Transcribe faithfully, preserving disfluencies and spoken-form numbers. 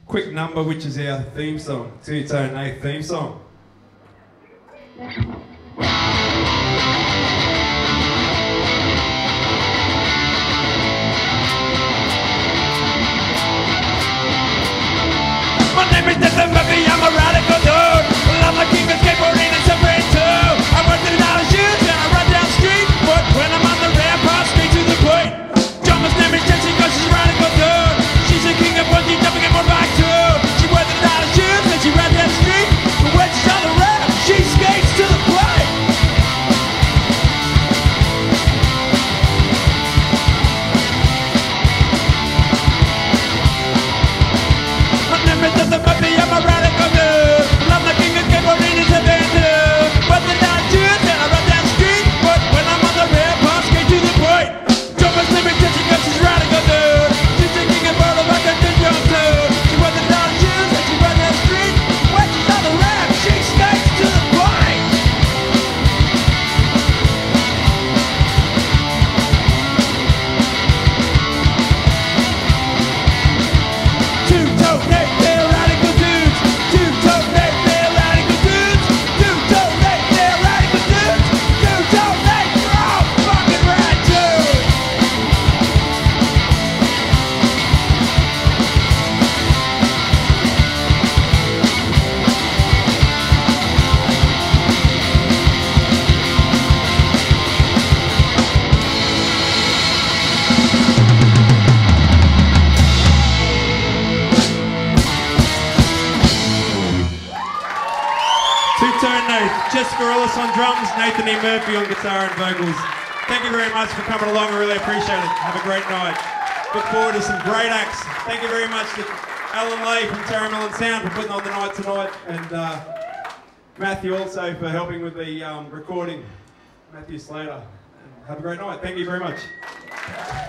quick number, which is our theme song, Two Tone Nath theme song. My name is Nathan Murphy, I'm a radical dude. I'm the king of skateboarding and suffering too. I work in a dollar shoes and I run down the street, but when I'm on the ramp, I'm straight to the point. Jumper's name is Jess because she's a radical dude. She's a king of bungee jumping and more back too. She wears the dollar shoes and she runs down the street, but when she's on the ramp, she skates to the point. My name is Nathan Murphy, I'm a radical dude. I'm the king of skateboarding and suffering too. But the dollar shoes and I run down the street, but when I'm on the ramp, I'm straight to the point. Jumper's name is Jess because she's a radical dude. She's a king of bottle like a good jump too. She wears the dollar shoes and she runs down the street. When she's on the ramp, she skates to the point. Two Tone Nath, they're radical dudes. Two Tone Nath, they're radical dudes. Two Tone Nath, they're radical dudes. Two Tone Nath, we're all fucking rad dudes. Two Tone Nath, Jess Ellis on drums, Nathan E. Murphy on guitar and vocals. Thank you very much for coming along, I really appreciate it. Have a great night. Look forward to some great acts. Thank you very much to Ellis from Taramalin Sound for putting on the night tonight, and uh, Matthew also for helping with the um, recording, Matthew Slater. And have a great night. Thank you very much.